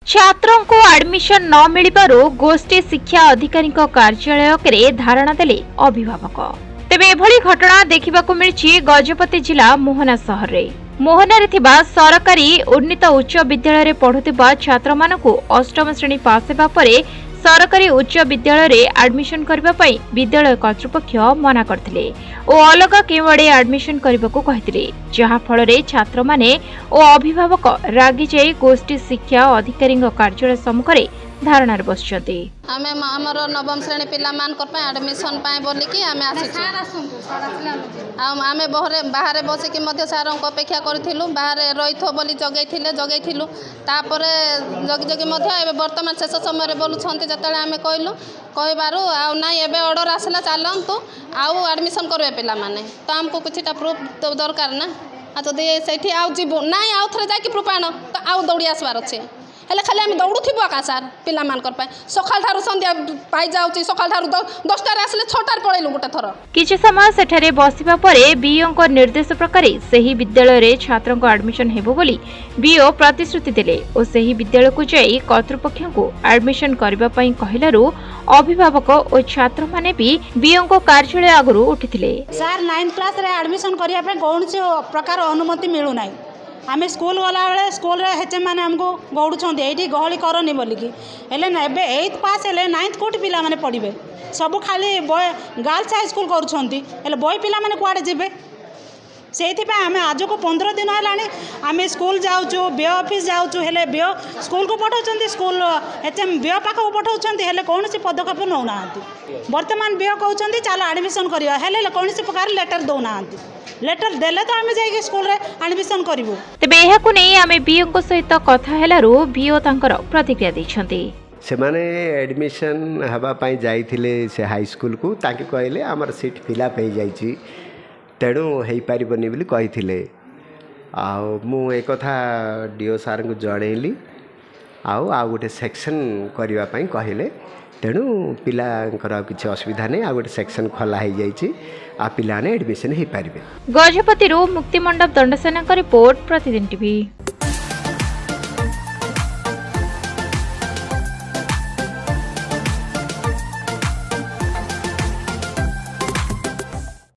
छात्रों को एडमिशन न मिलिबारु गोष्ठी शिक्षा अधिकारी कार्यालय के धारणा देले अभिभावक। तेबे एभली घटना देखिबाकु मिलछि गजपति जिला मोहना सहर रे। मोहना रे थिबा सरकारी उन्नीत उच्च विद्यालय रे पढुतिबा छात्र मानकु अष्टम श्रेणी पास हेबा परे सरकारी उच्च विद्यालय रे एडमिशन करबा पई विद्यालय कर्तृपक्ष मना करथिले ओ अलग केवड़े एडमिशन करबाकू कहिथिले, जहा फल रे छात्र माने ओ अभिभावक रागी जाई गोष्ठी शिक्षा अधिकारी कार्यालय सम्मुख रे धारणा बसचंती। आमे हमर नवम श्रेणी पिला मान कर पे एडमिशन पाए बोली कि आमे आसी आमे बाहर बस कि मध्य सार अपेक्षा करथिलु, बाहर रहिथो बोली जगैथिलु तापरे जगी जगी मध्य एबे वर्तमान शेष समय रे बोलु छंती जतले आमे कहलु कहबारु आ नाही एबे ऑर्डर आसला चालंतु आउ एडमिशन करबे पिला माने तो हमको किछटा प्रूफ तो दरकार ना आ जदी सेठी आउ जीवु नाही आउ थरे जाकी प्रूफ आनो तो आउ दौड़ी आसबार अछि हेले खाली आम दौड़ुथिबु आका सार पिला मानकर पाए सकाल थारु संध्या पाई जाउची सकाल थारु 10टा रे आसले 6टा रे पळेलु गोटे थर। किछि समय सेठारे बसिबा परे बीओ को निर्देश प्रकार सही विद्यालय रे छात्रन को एडमिशन हेबो बोली बीओ प्रतिश्रुति देले ओ सही विद्यालय को जाई कर्तृपक्ष को एडमिशन करबा पई कहिलारु अभिभावक और छात्र माने भी बीओ को कार्यालय आगरु उठिथिले। सर 9th क्लास रे एडमिशन करिया पे कोनसी प्रकार अनुमति मिलु नाही। आमे स्कूल गला बेले स्कूल रे हेचे माने हमको गौडुछंती एठी गहली करनी बोलिकी हेले ना एबे 8th पास हेले 9th कोठी पिला माने पढिबे सब खाली बॉय गर्ल्स हाई स्कूल करूछंती हेले बॉय पिला माने कुआडे जेबे सेथि पे आमे आज को 15 दिन हलानी आमे स्कूल जाउछु बीओ ऑफिस जाउछु हेले बीओ स्कूल को पठाउछंती स्कूल एचएम बीओ पाख को पठाउछंती हेले कोनसी पदक्षेप नौ नांती। वर्तमान बीओ कहउछंती चलो एडमिशन करिया हेले कोनसी प्रकार लेटर दौ नांती लेटर देले तो आमे जाई स्कूल रे एडमिशन करिवो। तबे एहा को नै आमे बीओ को सहित कथा हेलारु बीओ तांकर प्रतिक्रिया दैछंती। से माने एडमिशन हबा पई जाइथिले से हाई स्कूल को ताके कहले हमर सीट फिल अप हो जाइछि तेणु हो पारबनी बोली कही मु एक कथा डीओ सार को जनइली आउ गोटे सेक्शन करने कहले तेणु पिलांकर किसी असुविधा नहीं आ गोटे सेक्शन खोला हो जाइए आ पिलाने एडमिशन हो पारे। Gajapati Muktimandap Dandasena report Pratidin TV.